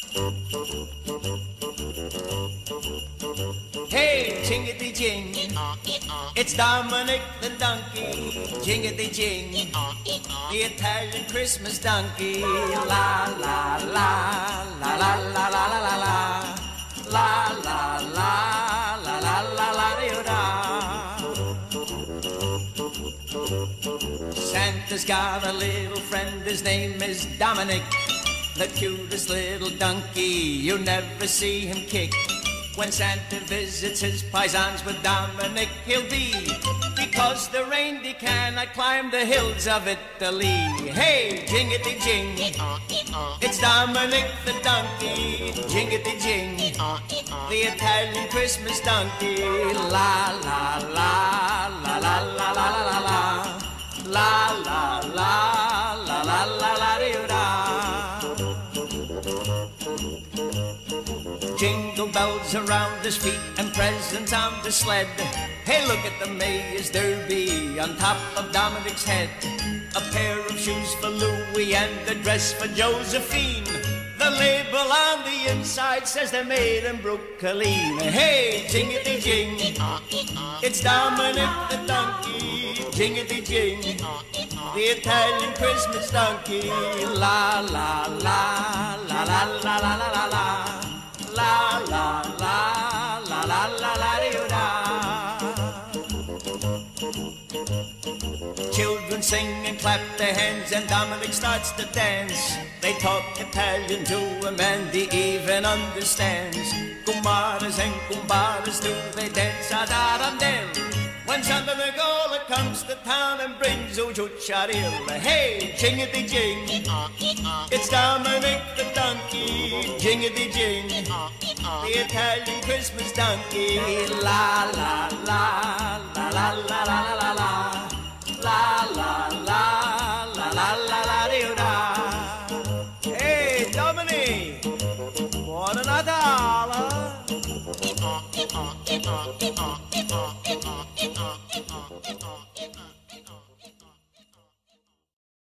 Hey, jingity-jing, it's Dominic the donkey. Jingity-jing, the Italian Christmas donkey. La la la, la la la la la la la, la la la, la la la la da. Santa's got a little friend, his name is Dominic, the cutest little donkey, you never see him kick. When Santa visits his paisans with Dominic, he'll be, because the reindeer cannot climb the hills of Italy. Hey, jingity-jing, it's Dominic the donkey. Jingity-jing, the Italian Christmas donkey. La la la, la la la la la la, la la la, la la la la da. Jingle bells around his feet and presents on the sled. Hey, look at the Mayor's Derby on top of Dominic's head. A pair of shoes for Louis and a dress for Josephine. The label on the inside says they're made in Brooklyn. Hey, jingity-jing, it's Dominic the donkey. Jingity-jing, the Italian Christmas donkey. La la la, la la la la la la la. La la la, la la la la da. Children sing and clap their hands and Dominic starts to dance. They talk Italian to him and he even understands. Kumbaras and kumbaras do they dance ad arandel. When Santa Nicola comes to town and brings Ujucharilla. Hey, jingity-jing, it's Dominic the donkey. Jingity-jing, the Italian Christmas donkey. La la la, la la la la la la, la la la, la la la la da. Hey, Dominic, buon Natale.